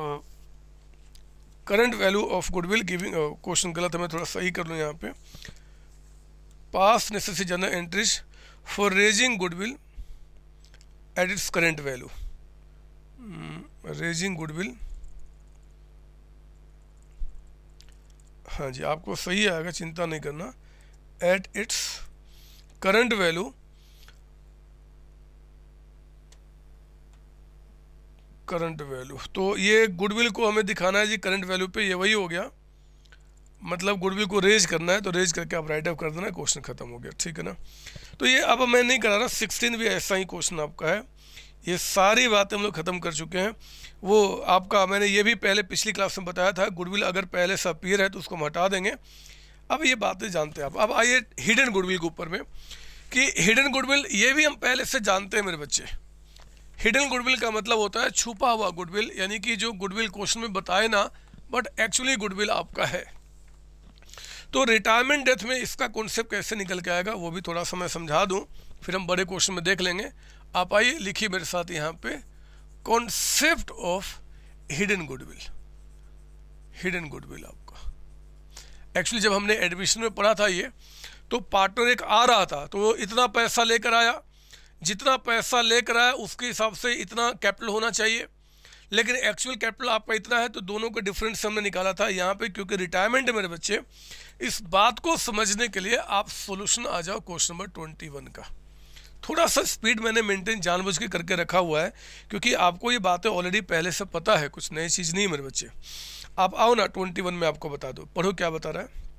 current value of goodwill giving, question गलत है मैं थोड़ा सही कर लूँ यहाँ पे। Pass necessary journal entries for raising goodwill at its current value, raising goodwill, हाँ जी आपको सही आएगा, चिंता नहीं करना, at its current value, current value. तो ये गुडविल को हमें दिखाना है जी करंट वैल्यू पे, ये वही हो गया, मतलब गुडविल को रेज करना है, तो रेज करके आप राइट अप कर देना, क्वेश्चन खत्म हो गया, ठीक है ना। तो ये अब मैं नहीं करा रहा, सिक्सटीन भी ऐसा ही क्वेश्चन आपका है। ये सारी बातें हम लोग खत्म कर चुके हैं। वो आपका मैंने ये भी पहले पिछली क्लास में बताया था, गुडविल अगर पहले से अपीयर है तो उसको हम हटा देंगे। अब ये बातें जानते हैं आप। अब आइए हिडन गुडविल के ऊपर में, कि हिडन गुडविल ये भी हम पहले से जानते हैं मेरे बच्चे। हिडन गुडविल का मतलब होता है छुपा हुआ गुडविल, यानी कि जो गुडविल क्वेश्चन में बताए ना बट एक्चुअली गुडविल आपका है। तो रिटायरमेंट डेथ में इसका कॉन्सेप्ट कैसे निकल के आएगा वो भी थोड़ा सा मैं समझा दूं, फिर हम बड़े क्वेश्चन में देख लेंगे। आप आइए लिखिए मेरे साथ यहाँ पे concept of hidden goodwill. Hidden goodwill आपका एक्चुअली जब हमने एडमिशन में पढ़ा था ये, तो पार्टनर एक आ रहा था तो वो इतना पैसा लेकर आया, जितना पैसा लेकर आया उसके हिसाब से इतना कैपिटल होना चाहिए, लेकिन एक्चुअल कैपिटल आपका इतना है, तो दोनों का डिफरेंस हमने निकाला था यहाँ पे। क्योंकि रिटायरमेंट है मेरे बच्चे, इस बात को समझने के लिए आप सॉल्यूशन आ जाओ क्वेश्चन नंबर ट्वेंटी वन का। थोड़ा सा स्पीड मैंने मेंटेन जानबूझ के करके रखा हुआ है, क्योंकि आपको ये बातें ऑलरेडी पहले से पता है, कुछ नई चीज़ नहीं है मेरे बच्चे। आप आओ ना ट्वेंटी वन में आपको बता दो, पढ़ो क्या बता रहा है।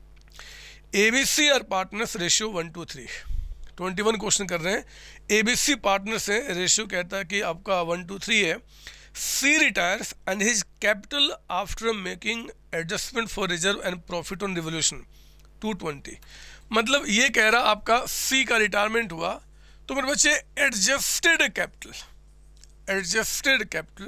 एबीसी और partners ratio one two three, twenty one question कर रहे हैं। एबीसी पार्टनर्स है, रेशियो कहता है कि आपका वन टू थ्री है। C retires and his capital after making adjustment for reserve and profit on revolution two twenty. मतलब ये कह रहा आपका सी का रिटायरमेंट हुआ, तो मेरे बच्चे adjusted capital, adjusted capital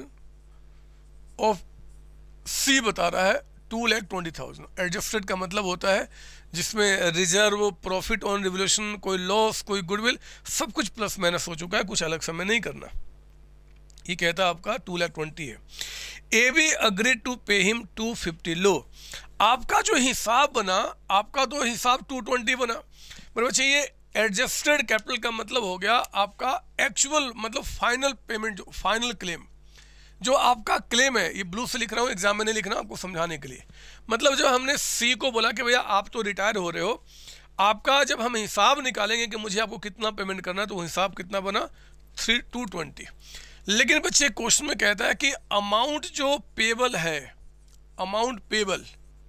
of C बता रहा है two lakh twenty thousand. Adjusted का मतलब होता है जिसमें रिजर्व, प्रॉफिट ऑन रिवोल्यूशन, कोई लॉस, कोई गुडविल, सब कुछ प्लस माइनस हो चुका है, कुछ अलग समय नहीं करना। ये कहता है आपका टू लैख ट्वेंटी है। A B agreed to pay him two fifty. लो आपका जो हिसाब बना, आपका तो हिसाब टू ट्वेंटी बना मेरे बच्चे। ये एडजस्टेड कैपिटल का मतलब हो गया आपका एक्चुअल, मतलब फाइनल पेमेंट, जो फाइनल क्लेम, जो आपका क्लेम है। ये ब्लू से लिख रहा हूँ, एग्जाम में नहीं लिखना, आपको समझाने के लिए। मतलब जब हमने सी को बोला कि भैया आप तो रिटायर हो रहे हो, आपका जब हम हिसाब निकालेंगे कि मुझे आपको कितना पेमेंट करना है, तो वो हिसाब कितना बना थ्री टू ट्वेंटी। लेकिन बच्चे क्वेश्चन में कहता है कि अमाउंट जो पेबल है, अमाउंट पेबल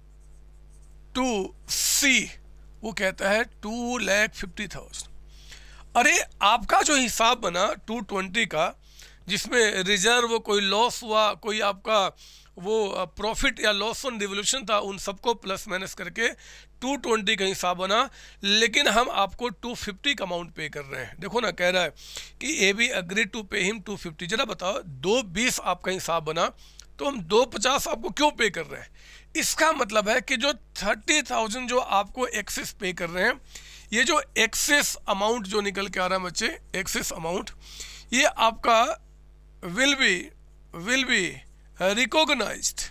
टू सी, वो कहता है टू लैख फिफ्टी थाउजेंड। अरे आपका जो हिसाब बना टू ट्वेंटी का, जिसमें रिजर्व, कोई लॉस हुआ, कोई आपका वो प्रॉफिट या लॉस ऑन रिवोल्यूशन था, उन सबको प्लस माइनस करके टू ट्वेंटी का हिसाब बना, लेकिन हम आपको टू फिफ्टी का अमाउंट पे कर रहे हैं। देखो ना, कह रहा है कि A B agree to pay him two fifty. जरा बताओ, दो बीस आपका हिसाब बना, तो हम दो पचास आपको क्यों पे कर रहे हैं? इसका मतलब है कि जो थर्टी थाउजेंड जो आपको एक्सेस पे कर रहे हैं, ये जो एक्सेस अमाउंट जो निकल के आ रहा है बच्चे, एक्सेस अमाउंट, ये आपका will be will be recognized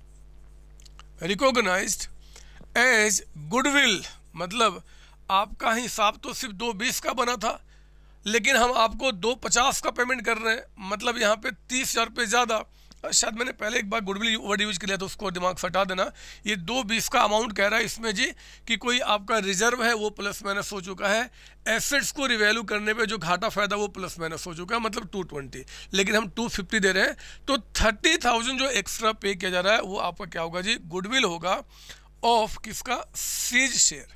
recognized as goodwill. मतलब आपका हिसाब तो सिर्फ दो बीस का बना था, लेकिन हम आपको दो पचास का पेमेंट कर रहे हैं। मतलब यहाँ पे तीस हज़ार रुपये ज़्यादा। शायद मैंने पहले एक बार गुडविल वर्ड यूज किया था, उसको दिमाग से हटा देना। ये दो बीस का अमाउंट कह रहा है इसमें जी कि कोई आपका रिजर्व है वो प्लस माइनस हो चुका है, एसेट्स को रिवैल्यू करने पे जो घाटा फायदा वो प्लस माइनस हो चुका है, मतलब टू ट्वेंटी, लेकिन हम टू फिफ्टी दे रहे हैं। तो थर्टी थाउजेंड जो एक्स्ट्रा पे किया जा रहा है वो आपका क्या होगा जी? गुडविल होगा ऑफ किसका? C's share.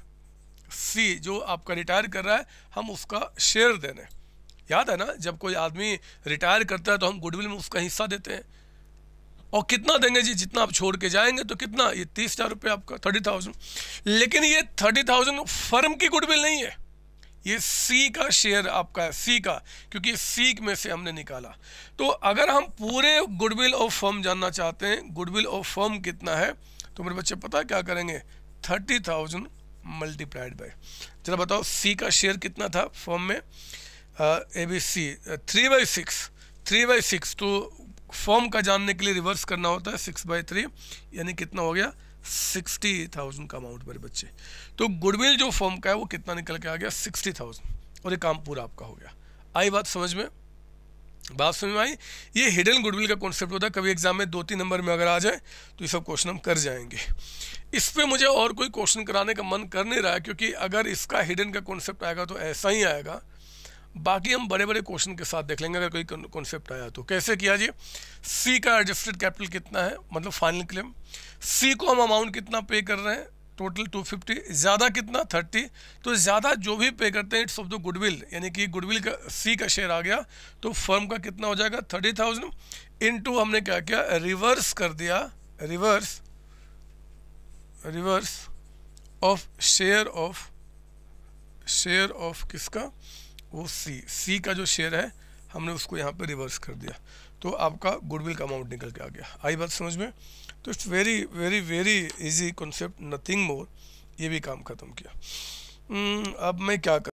सी जो आपका रिटायर कर रहा है, हम उसका शेयर देने। याद है ना, जब कोई आदमी रिटायर करता है तो हम गुडविल में उसका हिस्सा देते हैं। और कितना देंगे जी? जितना आप छोड़ के जाएंगे। तो कितना? ये तीस हज़ार रुपये आपका, थर्टी थाउजेंड। लेकिन ये थर्टी थाउजेंड फर्म की गुडविल नहीं है, ये सी का शेयर आपका है, सी का, क्योंकि सी में से हमने निकाला। तो अगर हम पूरे गुडविल ऑफ फर्म जानना चाहते हैं, गुडविल ऑफ फर्म कितना है, तो मेरे बच्चे पता क्या करेंगे? थर्टी थाउजेंड मल्टीप्लाइड बाय, जरा बताओ सी का शेयर कितना था फर्म में? A B C three by six three by six तो फॉर्म का जानने के लिए रिवर्स करना होता है, सिक्स बाई थ्री, यानी कितना हो गया? सिक्सटी थाउजेंड का अमाउंट मेरे बच्चे। तो गुडविल जो फॉर्म का है वो कितना निकल के आ गया? सिक्सटी थाउजेंड, और ये काम पूरा आपका हो गया। आई बात समझ में? बात समझ में आई? ये हिडन गुडविल का कॉन्सेप्ट होता है। कभी एग्जाम में दो तीन नंबर में अगर आ जाए तो ये सब क्वेश्चन हम कर जाएंगे। इस पर मुझे और कोई क्वेश्चन कराने का मन कर नहीं रहा है, क्योंकि अगर इसका हिडन का कॉन्सेप्ट आएगा तो ऐसा ही आएगा। बाकी हम बड़े बड़े क्वेश्चन के साथ देख लेंगे अगर कोई कॉन्सेप्ट आया तो। कैसे किया जी? सी का एडजस्टेड कैपिटल कितना है, मतलब फाइनल क्लेम। सी को हम अमाउंट कितना पे कर रहे हैं? Total two fifty. ज़्यादा कितना? थर्टी। तो ज़्यादा जो भी पे करते हैं इट्स ऑफ द गुडविल, यानी कि गुडविल का सी का शेयर आ गया। तो फर्म का कितना हो जाएगा? थर्टी थाउजेंड इंटू हमने क्या किया? रिवर्स कर दिया, reverse reverse of share of share of किसका? वो सी सी का जो शेयर है हमने उसको यहाँ पे रिवर्स कर दिया, तो आपका गुडविल का अमाउंट निकल के आ गया। आई बात समझ में? तो it's very very very easy concept, nothing more. ये भी काम ख़त्म किया। अब मैं क्या कर